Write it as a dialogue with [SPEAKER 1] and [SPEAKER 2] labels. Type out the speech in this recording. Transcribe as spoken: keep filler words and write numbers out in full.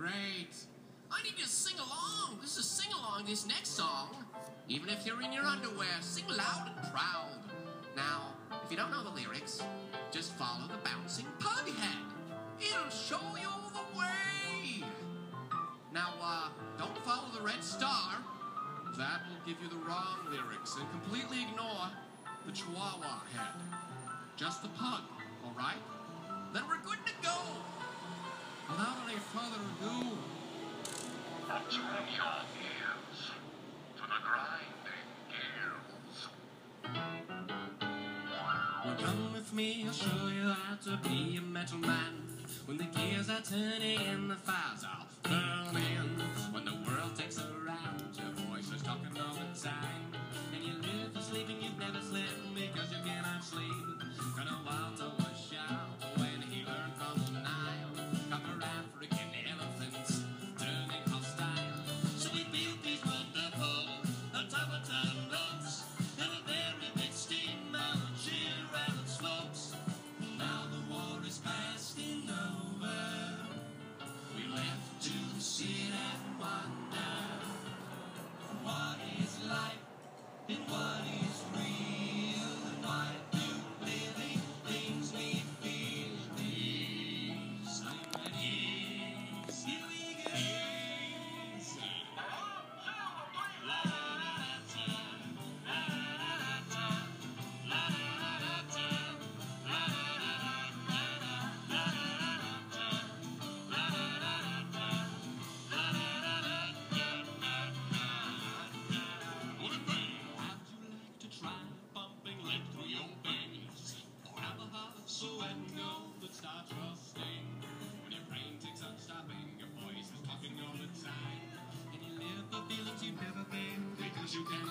[SPEAKER 1] great. I need you to sing along. This is sing along, this next song. Even if you're in your underwear, sing loud and proud. Now, if you don't know the lyrics, just follow the bouncing pug head. It'll show you the way. Now, uh, don't follow the red star. That will give you the wrong lyrics and completely ignore the chihuahua head. Just the pug, all right? Then we're good to go. Without any further ado,
[SPEAKER 2] attune your ears to the grinding gears.
[SPEAKER 1] Well, come with me, I'll show you how to be a metal man. When the gears are turning and the fires are burning, when the world takes a round, your voice is talking all the time. And you live for sleeping, you've never slept because you cannot sleep. Gonna Walter was shout when he learned from the Nile. Conquer African elephants, turning hostile. So we built these wonderful automaton boats and a very big steamboat cheer around slopes. Now the war is past and over. We left to sit and wonder what is life and what is real and why do living things we feel these. Are you ready? Here we go. La la la da, la la la da, la la la da, la la la da, la la la da, la la la da. What a bang! How'd you like to try pumping lead through your veins? Or have a heart so and go that starts rusting? When your brain takes unstopping, your voice is talking all the time. And you live for feelings you've never been because you can't